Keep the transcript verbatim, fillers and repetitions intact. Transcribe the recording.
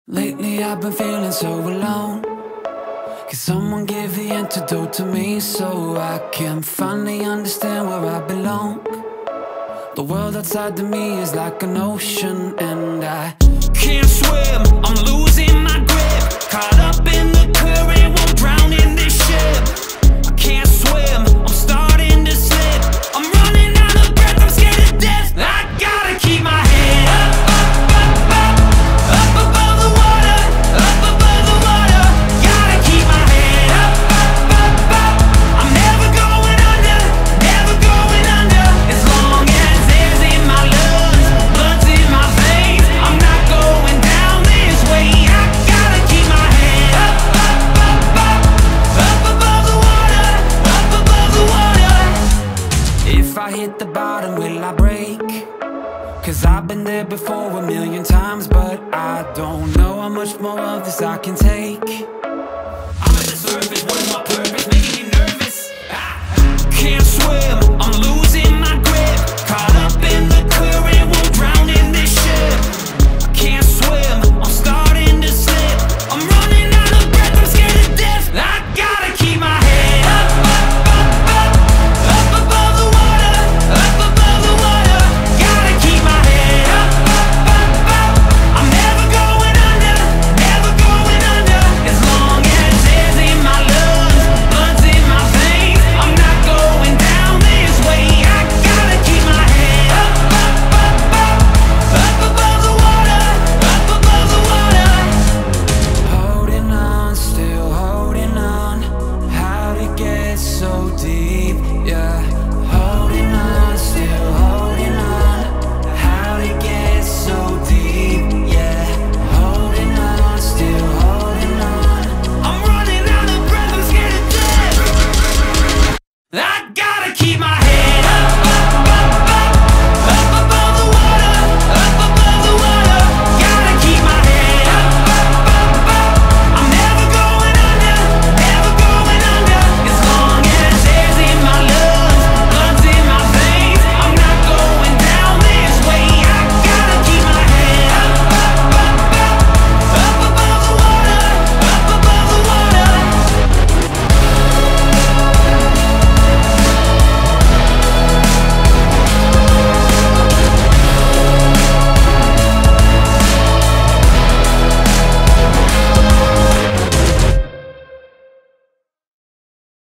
Lately I've been feeling so alone. Can someone give the antidote to me so I can finally understand where I belong? The world outside of me is like an ocean and I can't swim, I'm losing my grip. Caught up in the current, won't drown in this ship. I can't swim, I'm starting to slip. I'm running out of breath, I'm scared to death. I gotta keep my head up, up, up, up, up above the water, up above the water. Gotta keep my head up, up, up, up. I'm never going under, never going under. As long as air's in my lungs, blood's in my veins, I'm not going down this way. I gotta keep my head up, up, up, up, up above the water, up above the water. If I hit the bottom, will I break? Cause I've been there before a million times, but I don't know how much more of this I can take. I'm at the surface, what is my purpose? Making me nervous. I can't swim, I'm losing